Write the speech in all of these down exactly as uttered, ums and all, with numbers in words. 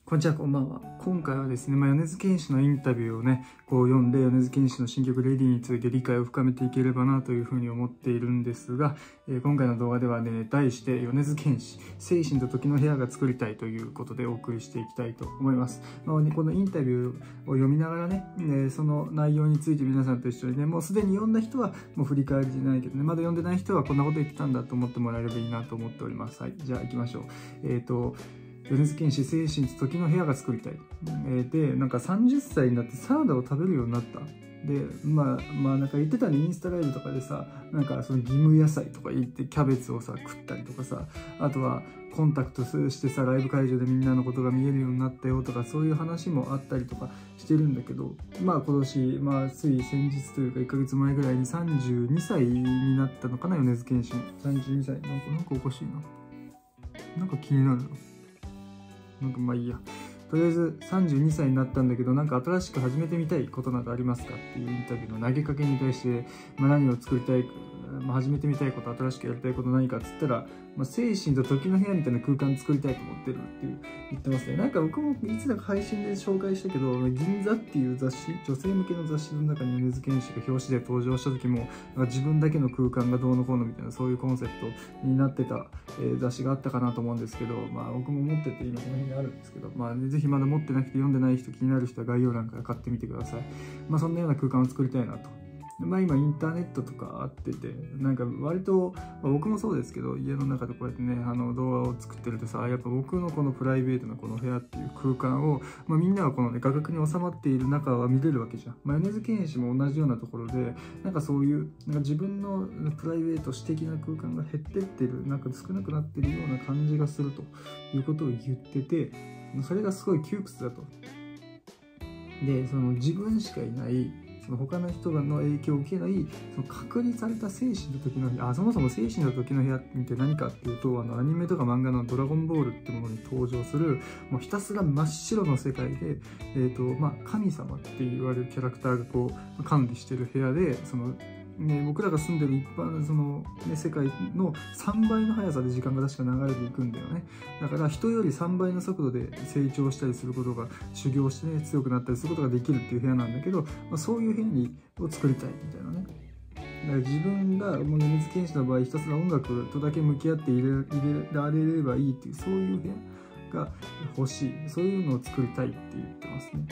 こんにちは、こんばんは。今回はですね、まあ、米津玄師のインタビューをね、こう読んで、米津玄師の新曲レディについて理解を深めていければなというふうに思っているんですが、えー、今回の動画ではね、題して、米津玄師、精神と時の部屋が作りたいということでお送りしていきたいと思います。まあ、このインタビューを読みながらね、えー、その内容について皆さんと一緒にね、もうすでに読んだ人はもう振り返りじゃないけどね、まだ読んでない人はこんなこと言ってたんだと思ってもらえればいいなと思っております。はい、じゃあ行きましょう。えっと、米津玄師、精神と時の部屋が作りたい。えー、で、なんかさんじゅっさいになってサラダを食べるようになった。で、まあ、まあなんか言ってたね、インスタライブとかでさ、なんかその義務野菜とか言ってキャベツをさ、食ったりとかさ、あとはコンタクトしてさ、ライブ会場でみんなのことが見えるようになったよとか、そういう話もあったりとかしてるんだけど、まあ今年、まあつい先日というかいっかげつまえぐらいにさんじゅうにさいになったのかな、米津玄師も。さんじゅうにさい。なんか、なんかおかしいな。なんか気になるな。なんかまあいいや。とりあえずさんじゅうにさいになったんだけど、なんか新しく始めてみたいことなどありますかっていうインタビューの投げかけに対して、まあ、何を作りたいか、まあ、始めてみたいこと、新しくやりたいこと何かっつったら、まあ、精神と時の部屋みたいな空間作りたいと思ってるっていう言ってますね。なんか僕もいつだか配信で紹介したけど、銀座っていう雑誌、女性向けの雑誌の中に米津玄師が表紙で登場した時も、自分だけの空間がどうのこうのみたいな、そういうコンセプトになってた、えー、雑誌があったかなと思うんですけど、まあ僕も持ってて今この辺にあるんですけど、まあ、ね、ぜひまだ持ってなくて読んでない人、気になる人は概要欄から買ってみてください。まあそんなような空間を作りたいなと。まあ今インターネットとかあってて、なんか割と、まあ、僕もそうですけど、家の中でこうやってね、あの動画を作ってるとさ、やっぱ僕のこのプライベートなこの部屋っていう空間を、まあ、みんなはこのね、画角に収まっている中は見れるわけじゃん。まあ、米津玄師も同じようなところで、なんかそういう、なんか自分のプライベート、私的な空間が減ってってる、なんか少なくなってるような感じがするということを言ってて、それがすごい窮屈だと。で、その自分しかいない、その他の人の影響を受けない、その隔離された精神の時の部屋、あ、そもそも精神の時の部屋って何かっていうと、あのアニメとか漫画のドラゴンボールってものに登場する、もうひたすら真っ白の世界で、えーとまあ、神様って言われるキャラクターがこう管理してる部屋で、そのね、僕らが住んでる一般のその、ね、世界のさんばいの速さで時間が確か流れていくんだよね。だから人よりさんばいの速度で成長したりすることが、修行してね、強くなったりすることができるっていう部屋なんだけど、まあ、そういう部屋にを作りたいみたいなね。だから自分がもう米津玄師の場合、ひたすら音楽とだけ向き合って入れ、入れられればいいっていう、そういう部屋が欲しい。そういうのを作りたいって言ってますね。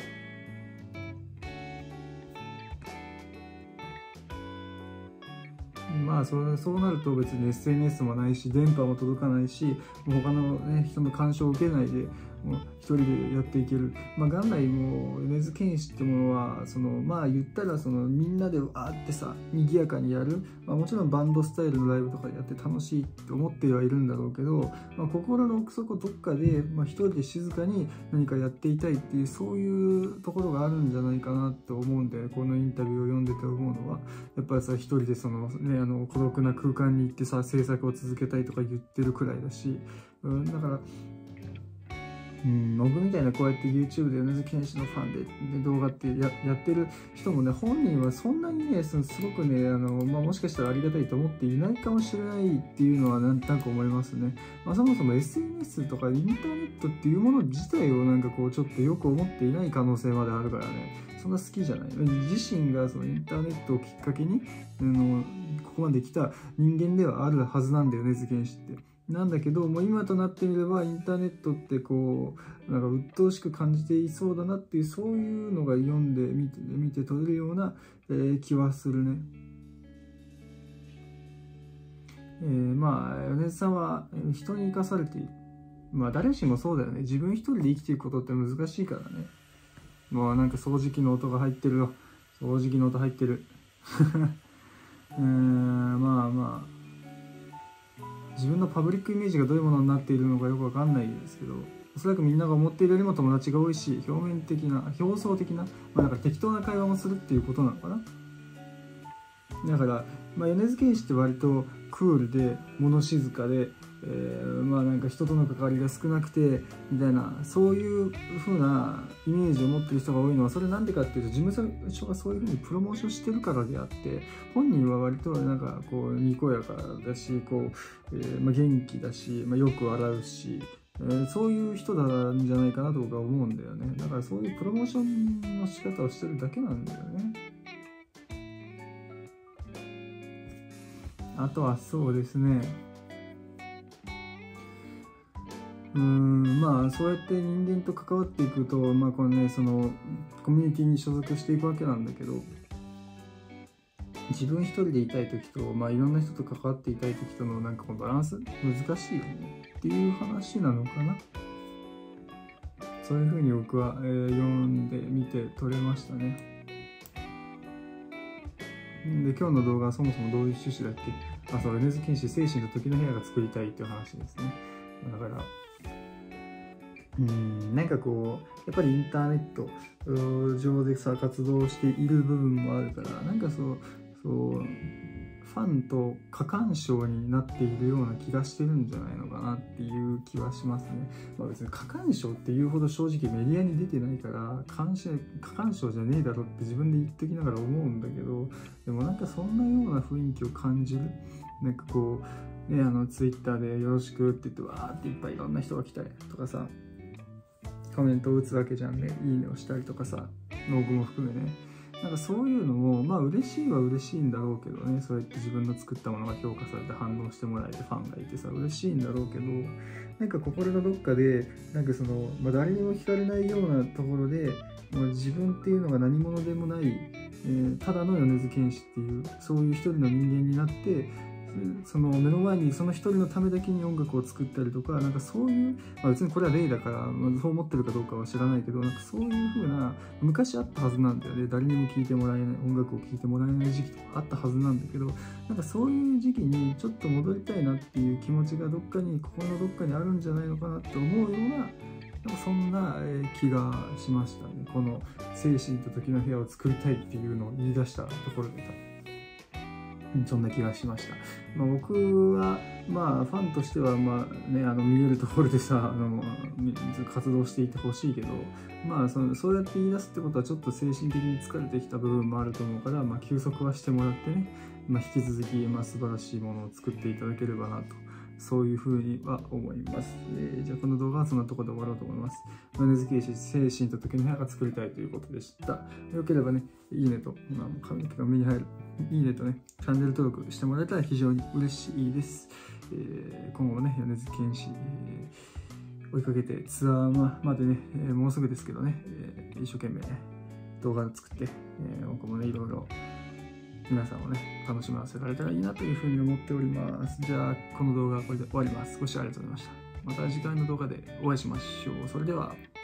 まあそう、そうなると別に エスエヌエス もないし、電波も届かないし、もう他の、ね、人の干渉を受けないで、もう一人でやっていける。まあ元来もう米津玄師ってものは、そのまあ言ったらそのみんなでわーってさ、賑やかにやる。まあもちろんバンドスタイルのライブとかでやって楽しいって思ってはいるんだろうけど、まあ、心の奥底どっかで、まあ、一人で静かに何かやっていたいっていう、そういうところがあるんじゃないかなと思うんで、このインタビューを読んでて思うのは、やっぱりさ、一人でそのね、あの孤独な空間に行ってさ、制作を続けたいとか言ってるくらいだし、うん、だからうん、僕みたいなこうやって YouTube で米津玄師のファンで、で動画って や, やってる人もね、本人はそんなにね、すごくね、あの、まあ、もしかしたらありがたいと思っていないかもしれないっていうのはなんとなく思いますね。まあ、そもそも エスエヌエス とかインターネットっていうもの自体をなんかこうちょっとよく思っていない可能性まであるからね、そんな好きじゃない。自身がそのインターネットをきっかけに、あの、ここまで来た人間ではあるはずなんだよね、米津玄師って。なんだけど、もう今となってみればインターネットってこうなんか鬱陶しく感じていそうだなっていう、そういうのが読んで見て見て取れるような、えー、気はするね。えー、まあ米津さんは人に生かされている。まあ誰しもそうだよね。自分一人で生きていくことって難しいからね。もうなんか掃除機の音が入ってるよ。掃除機の音入ってる。うーん、まあまあ。自分のパブリックイメージがどういうものになっているのかよくわかんないですけど、おそらくみんなが思っているよりも友達が多いし、表面的な、表層的な、まあ、だから適当な会話もするっていうことなのかな。だから、まあ、米津玄師って割とクールで物静かで、えー、まあなんか人との関わりが少なくてみたいな、そういう風なイメージを持ってる人が多いのは、それなんでかっていうと、事務所がそういう風にプロモーションしてるからであって、本人は割となんかこうにこやかだし、こう、えーまあ、元気だし、まあ、よく笑うし、 えー、そういう人なんじゃないかなと僕は思うんだよね。だからそういうプロモーションの仕方をしてるだけなんだよね。あとはそうですね、うーんまあそうやって人間と関わっていくと、まあこのね、そのコミュニティに所属していくわけなんだけど、自分一人でいたい時と、まあ、いろんな人と関わっていたい時とのなんかこのバランス難しいよねっていう話なのかな。そういうふうに僕は、えー、読んでみて取れましたね。で、今日の動画はそもそもどういう趣旨だっけ。あ、そう、米津玄師精神と時の部屋が作りたいっていう話ですね。だからうんなんかこうやっぱりインターネット上でさ活動している部分もあるから、なんかそうそうファンと過干渉になっているような気がしてるんじゃないのかなっていう気はしますね。まあ、別に過干渉っていうほど正直メディアに出てないから干渉過干渉じゃねえだろって自分で言っときながら思うんだけど、でもなんかそんなような雰囲気を感じる。なんかこうね、あのツイッターでよろしくって言ってわーっていっぱいいろんな人が来たりとかさ、コメントを打つわけじゃんね。いいねをしたりとかさ、ノーグも含めね。なんかそういうのもまあ嬉しいは嬉しいんだろうけどね。そうやって自分の作ったものが評価されて反応してもらえてファンがいてさ嬉しいんだろうけど、なんか心のどっかでなんかその、まあ、誰にも聞かれないようなところで、まあ、自分っていうのが何者でもない、えー、ただの米津玄師っていうそういう一人の人間になって、その目の前にその一人のためだけに音楽を作ったりとか、なんかそういう、まあ、別にこれは例だから、まあ、そう思ってるかどうかは知らないけど、なんかそういう風な昔あったはずなんだよね。誰にも聴いてもらえない、音楽を聴いてもらえない時期とかあったはずなんだけど、なんかそういう時期にちょっと戻りたいなっていう気持ちがどっかに心のどっかにあるんじゃないのかなって思うような、なんかそんな気がしましたね。この精神と時の部屋を作りたいっていうのを言い出したところでそんな気がしました。まあ、僕は、まあ、ファンとしては、まあね、あの見えるところでさ、あの活動していてほしいけど、まあその、そうやって言い出すってことはちょっと精神的に疲れてきた部分もあると思うから、まあ、休息はしてもらってね、まあ、引き続き、まあ、素晴らしいものを作っていただければなと。そういうふうには思います。えー、じゃあこの動画はそんなところで終わろうと思います。米津玄師精神と時の部屋が作りたいということでした。よければね、いいねと、まあ、髪の毛が目に入る、いいねとね、チャンネル登録してもらえたら非常に嬉しいです。えー、今後もね、米津玄師、えー、追いかけてツアーまでね、えー、もうすぐですけどね、えー、一生懸命動画を作って、えー、僕もね、いろいろ皆さんをね、楽しませられたらいいなというふうに思っております。じゃあ、この動画はこれで終わります。ご視聴ありがとうございました。また次回の動画でお会いしましょう。それでは。